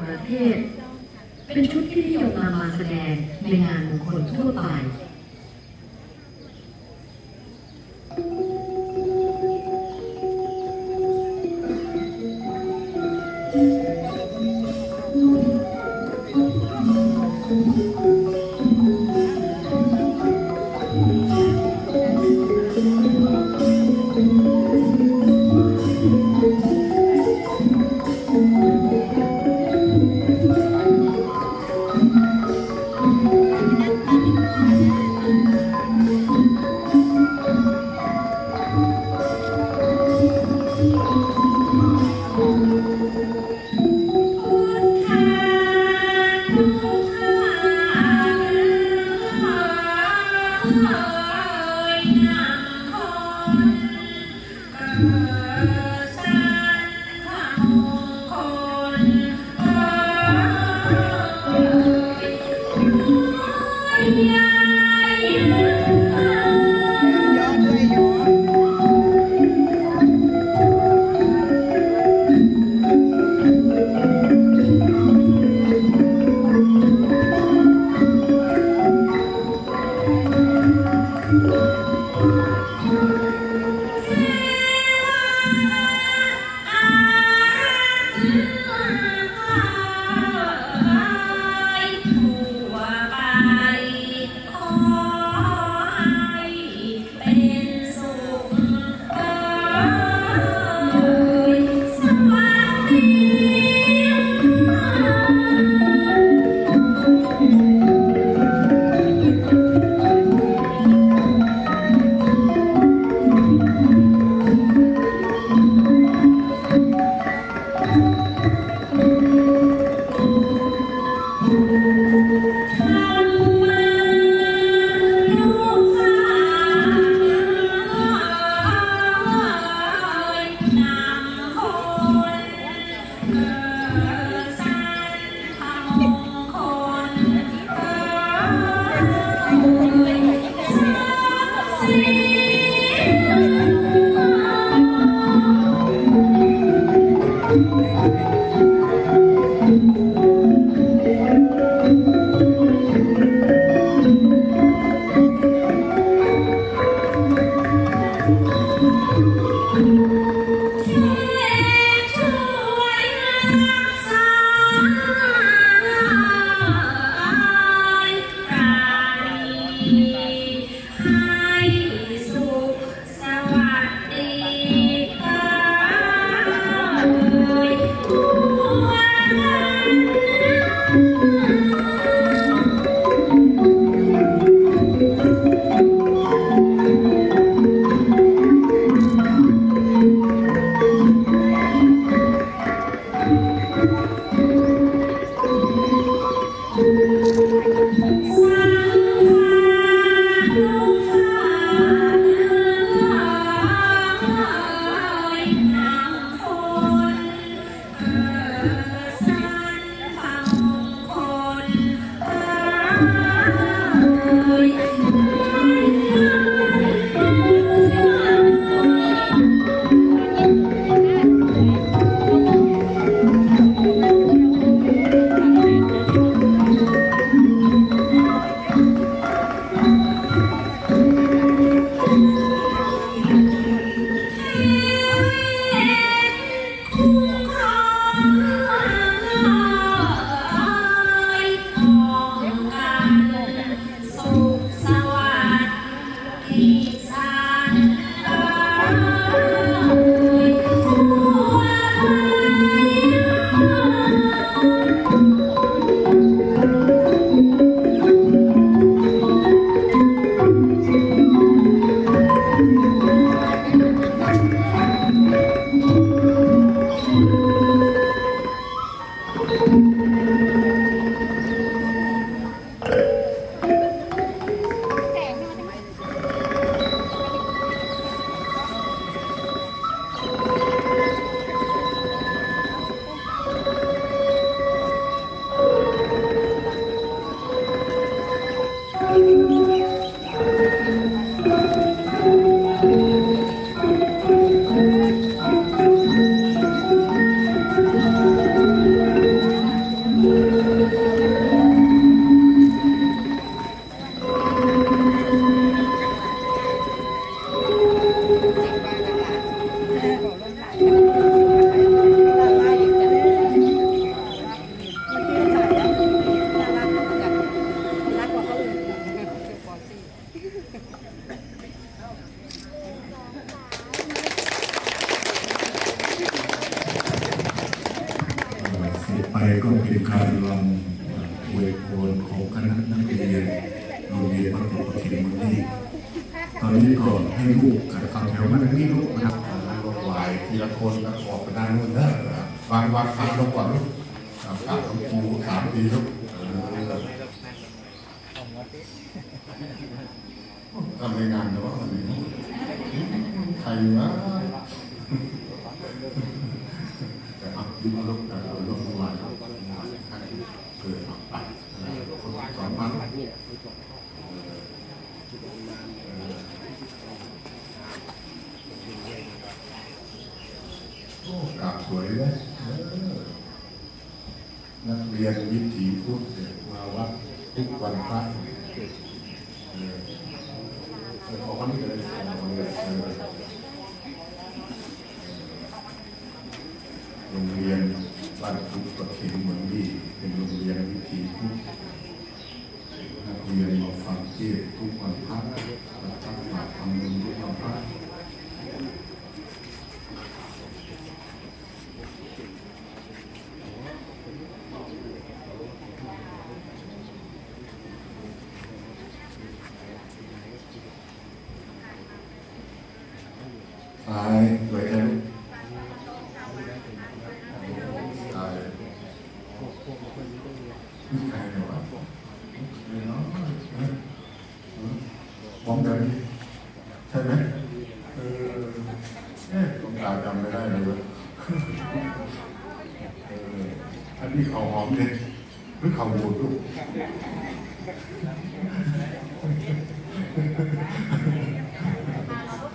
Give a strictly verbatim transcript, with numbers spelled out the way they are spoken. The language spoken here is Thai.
ประเทศเป็นชุดที่นิยมนำมาแสดงในงานมงคลทั่วไปไปก็เป็นการรำอวยพรของคณะนักเรียนโรงเรียนวัดหลวงพ่อเข็มวันนี้ตอนนี้ก็ให้ลูกกับเขาแถวมาทางนี้ลูกนะครับแล้วก็ไหวทีละคนแล้วออกไปด้านนู้นนะวางวางฟังลงก่อนลูกกราบหลวงปู่สามปีลูกทำในงานนะว่าวันนี้ใครวะแต่อับยิ้มลูกแต่เราลูกไหวลูกเกิดอับไปสองพันโอ้กราบสวยเลยนักเรียนวิถีพุทธมาวัดทุกวันพระขอคนนี้เลยโรงเรียนบ้านทุกประเทศเมืองดีเป็นโรงเรียนวิถีพุทธนักเรียนมาฟังเทศน์ทุกวันพระและตั้งหลักทำบุญทุกวันพระตายสวยจังตายนี่ใครเนี่ยวะนี่เนาะมองกันใช่ไหมเออเอ๊ะต้องตาจำไม่ได้เลยเว้ยเอออันนี้เขาหอมเด็ดหรือเขาบูดลูก